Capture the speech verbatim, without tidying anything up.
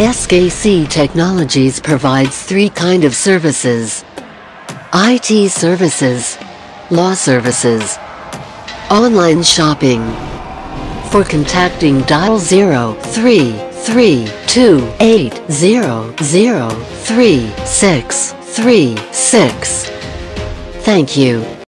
S K C Technologies provides three kind of services: I T services, law services, online shopping. For contacting, dial zero three three two eight zero zero three six three six. Thank you.